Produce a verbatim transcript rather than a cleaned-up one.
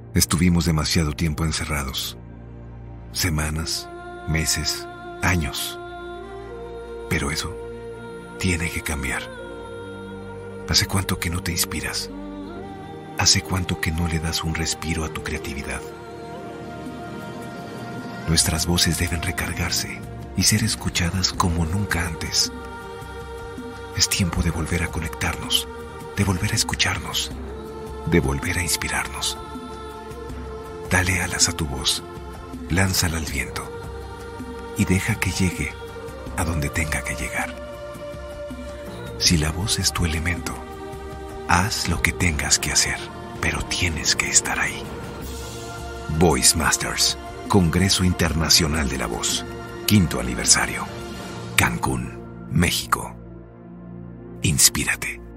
Estuvimos demasiado tiempo encerrados. Semanas, meses, años. Pero eso tiene que cambiar. ¿Hace cuánto que no te inspiras? ¿Hace cuánto que no le das un respiro a tu creatividad? Nuestras voces deben recargarse y ser escuchadas como nunca antes. Es tiempo de volver a conectarnos, de volver a escucharnos, de volver a inspirarnos. Dale alas a tu voz, lánzala al viento y deja que llegue a donde tenga que llegar. Si la voz es tu elemento, haz lo que tengas que hacer, pero tienes que estar ahí. Voice Masters, Congreso Internacional de la Voz, quinto aniversario. Cancún, México. Inspírate.